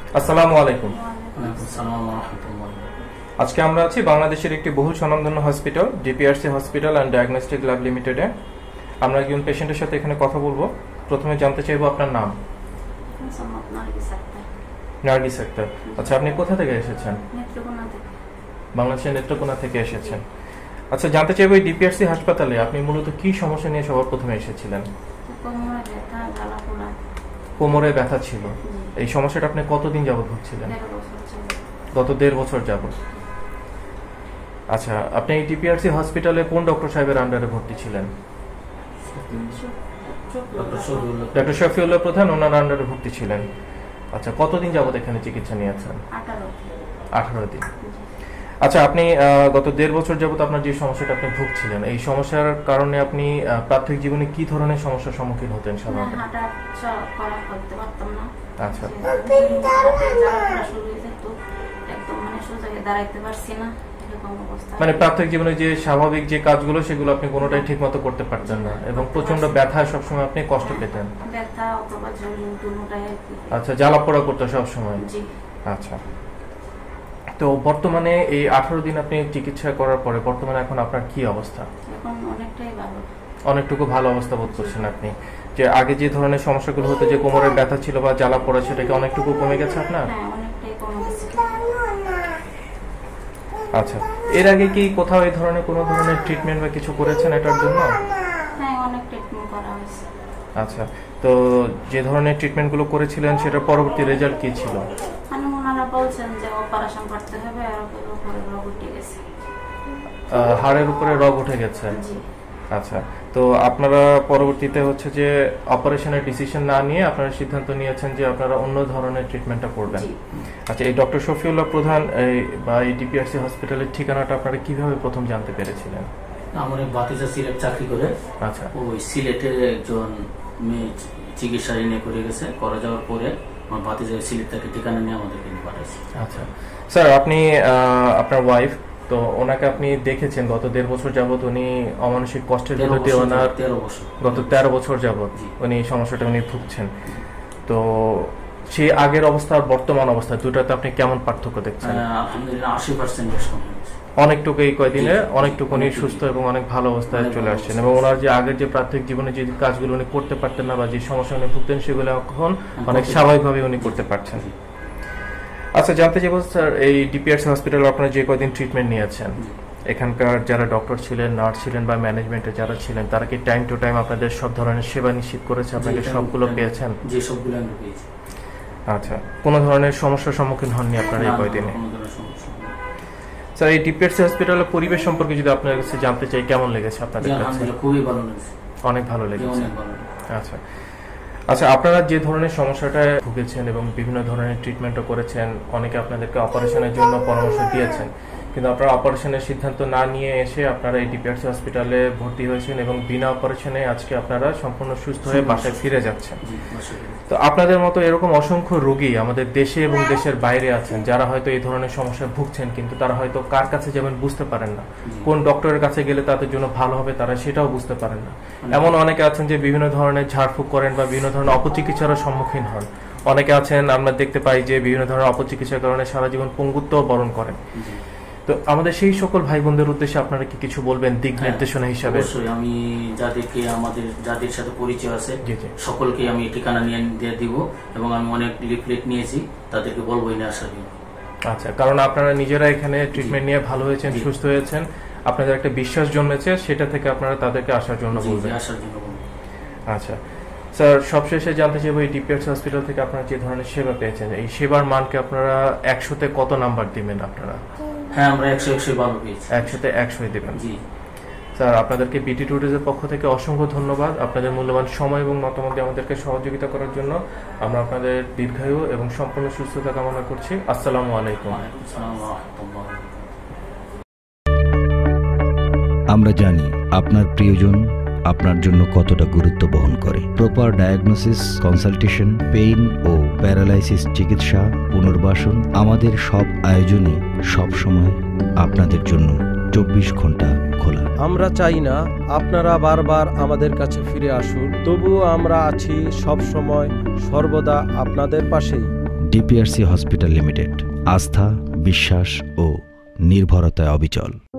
আসসালামু আলাইকুম। আজকে আমরা আছি বাংলাদেশের একটি বহু স্বনামধন্য hospital DPRC hospital and diagnostic lab লিমিটেডে। আমরা একজন পেশেন্টের সাথে এখানে কথা বলবো। প্রথমে জানতে চাইবো আপনার নাম। নার্গিস আক্তার। আচ্ছা, আপনি কোথা থেকে এসেছেন? বাংলাদেশের নেত্রকোনা থেকে এসেছেন। আচ্ছা, জানতে চাইবো এই ডিপিআরসি হাসপাতালে আপনি মূলত কি সমস্যা নিয়ে সবার প্রথমে এসেছিলেন? কোমরে ব্যথা ছিল। এই সমস্যাটা আপনি কতদিন যাবত ভুগছিলেন? গত 1.5 বছর যাবত। আচ্ছা, আপনি এই ডিপিআরসি হসপিটালে কোন ডক্টর সাহেবের আন্ডারে ভর্তি ছিলেন? ডক্টর শফিউল্লাহ প্রধান, ওনার আন্ডারে ভর্তি ছিলেন। আচ্ছা, কতদিন যাবত এখানে চিকিৎসা নিয়েছেন? 18 দিন। আচ্ছা, আপনি গত 1.5 বছর যাবত আপনার যে সমস্যাটা আপনি ভুগছিলেন, এই সমস্যার কারণে আপনি প্রাথমিক জীবনে কি ধরনের সমস্যার সম্মুখীন হতেন সাধারণত? আচ্ছা, মানে প্রাথমিক জীবনে যে স্বাভাবিক যে কাজগুলো সেগুলো আপনি কোনোটাই ঠিক মতো করতে পারতেন না এবং প্রচন্ড ব্যথা সবসময় আপনি কষ্ট পেতেন। আচ্ছা, জ্বালা পোড়া করতে সবসময়। আচ্ছা, তো বর্তমানে এই 18 দিন আপনি চিকিৎসা করার পরে বর্তমানে এখন আপনার কি অবস্থা? অনেকটুকু ভালো অবস্থা বোধ করছেন আপনি? যে আগে যে ধরনের সমস্যাগুলো হতো, যে কোমরের ব্যথা ছিল বা জ্বালা পোড়া, সেটাকে অনেকটুকু কমে গেছে আপনার? আচ্ছা, এর আগে কি কোথাও এই ধরনের কোনো ধরনের ট্রিটমেন্ট বা কিছু করেছেন এটার জন্য? আচ্ছা, তো যে ধরনের ট্রিটমেন্টগুলো করেছিলেন সেটার পরবর্তী রেজাল্ট কি ছিল? হাড়ের উপরে রগ উঠে গেছে। আচ্ছা, তো আপনারা পরবর্তীতে হচ্ছে যে অপারেশনের ডিসিশন না নিয়ে আপনারা সিদ্ধান্ত নিয়েছেন যে আপনারা অন্য ধরনের ট্রিটমেন্টটা করবেন। আচ্ছা, এই ডক্টর শফিউল্লাহ প্রধান বা এই ডিপিআরসি হসপিটালের ঠিকানাটা আপনারা কিভাবে প্রথম জানতে পেরেছিলেন? আমার ভাতিজা সিলেট চাকরি করে। আচ্ছা, ওই সিলেটের একজন মেয়ে চিকিৎসা এনে করে গেছে, করে যাওয়ার পরে আমার ভাতিজা সিলেট থেকে ঠিকানা নিয়ে আমাদেরকে পাঠাইছে। আচ্ছা স্যার, আপনি আপনার ওয়াইফ, তো ওনাকে আপনি দেখেছেন গত 1.5 বছর যাবত উনি অমানসিক কষ্টের ভিতরে, ওনার গত 13 বছর যাবত উনি সমস্যাটা উনি ভুগছেন। তো সেই আগের অবস্থা আর বর্তমান অবস্থা দুটাতে আপনি কেমন পার্থক্য দেখছেন? আলহামদুলিল্লাহ 80% অনেকটুকু এই কয়দিনে অনেকটুকু উনি সুস্থ এবং অনেক ভালো অবস্থায় চলে আসছেন এবং ওনার যে আগের যে প্রাথমিক জীবনে যে কাজগুলো উনি করতে পারতেন না বা যে সমস্যা উনি ভুগতেন সেগুলো এখন অনেক স্বাভাবিকভাবে উনি করতে পারছেন। আচ্ছা, জানতে চাইবো স্যার, এই ডিপিআরসি হসপিটালে আপনারা যে কয়দিন ট্রিটমেন্ট নিয়েছেন, এখানকার যারা ডক্টর ছিলেন, নার্স ছিলেন বা ম্যানেজমেন্টে যারা ছিলেন, তারা কি টাইম টু টাইম আপনাদের সব ধরনের সেবা নিশ্চিত করেছে? আপনাকে সবগুলো পেয়েছেন? জি, সবগুলো আমরা পেয়েছি। আচ্ছা, কোনো ধরনের সমস্যার সম্মুখীন হননি আপনারা এই কয়দিনে? স্যার, এই ডিপিআরসি হসপিটালের পরিবেশ সম্পর্কে যদি আপনার কাছে জানতে চাই, কেমন লেগেছে আপনাদের কাছে? খুবই ভালো লেগেছে। অনেক ভালো লেগেছে। আচ্ছা আচ্ছা, আপনারা যে ধরনের সমস্যাটায় ভুগেছেন এবং বিভিন্ন ধরনের ট্রিটমেন্টও করেছেন, অনেকে আপনাদেরকে অপারেশনের জন্য পরামর্শ দিয়েছেন, কিন্তু আপনারা অপারেশনের সিদ্ধান্ত না নিয়ে এসে আপনারা এই ডিপিআরসি হসপিটালে ভর্তি হয়েছেন এবং বিনা অপারেশনে আজকে আপনারা সম্পূর্ণ সুস্থ হয়ে বাসায় ফিরে যাচ্ছেন। তো আপনাদের মতো এরকম অসংখ্য রোগী আমাদের দেশে এবং দেশের বাইরে আছেন যারা হয়তো এই ধরনের সমস্যায় ভুগছেন, কিন্তু তারা হয়তো কার কাছে যাবেন বুঝতে পারেন না, কোন ডক্টরের কাছে গেলে তাদের জন্য ভালো হবে তারা সেটাও বুঝতে পারেন না। এমন অনেকে আছেন যে বিভিন্ন ধরনের ঝাড়ফুঁক করেন বা বিভিন্ন ধরনের অপচিকিৎসার সম্মুখীন হন। অনেকে আছেন আমরা দেখতে পাই যে বিভিন্ন ধরনের অপচিকিৎসার কারণে সারা জীবন পঙ্গুত্ব বরণ করেন। তো আমাদের সেই সকল ভাই বোনদের উদ্দেশ্যে আপনারা কি কিছু বলবেন দিক নির্দেশনা হিসাবে? অবশ্যই, আমি যাদেরকে আমাদের যাদের সাথে পরিচয় আছে সকলকে আমি ঠিকানা নিয়ে দিয়ে দিব এবং আমি অনেক লিফলেট নিয়েছি, তাদেরকে বলবো না আসার জন্য। আচ্ছা, কারণ আপনারা নিজেরা এখানে ট্রিটমেন্ট নিয়ে ভালো হয়েছেন, সুস্থ হয়েছেন, আপনাদের একটা বিশ্বাস জন্মেছে, সেটা থেকে আপনারা তাদেরকে আসার জন্য বলবেন। আচ্ছা স্যার, সবশেষে জানতে চাইবো এই ডিপিআরসি হসপিটাল থেকে আপনারা যে ধরনের সেবা পেয়েছেন, এই সেবার মানকে আপনারা 100-তে কত নাম্বার দিবেন আপনারা? হ্যাঁ, আমরা 100 ভালো পেয়েছি। 100-তে 100 দিবেন। জি স্যার, আপনাদেরকে বিটি টুডেজের পক্ষ থেকে অসংখ্য ধন্যবাদ আপনাদের মূল্যবান সময় এবং মতামত দিয়ে আমাদেরকে সহযোগিতা করার জন্য। আমরা আপনাদের দীর্ঘায়ু এবং সম্পূর্ণ সুস্থতা কামনা করছি। আসসালামু আলাইকুম। আমরা জানি আপনার প্রিয়জন আপনার জন্য কতটা গুরুত্ব বহন করে। প্রপার ডায়াগনোসিস, কনসালটেশন, পেইন ও প্যারালাইসিস চিকিৎসা, পুনর্বাসন, আমাদের সব আয়োজনে সব সময় আপনাদের জন্য 24 ঘন্টা খোলা। আমরা চাই না আপনারা বারবার আমাদের কাছে ফিরে আসুন, তবুও আমরা আছি সব সময় সর্বদা আপনাদের পাশেই। ডিপিআরসি হসপিটাল লিমিটেড, আস্থা, বিশ্বাস ও নির্ভরতায় অবিচল।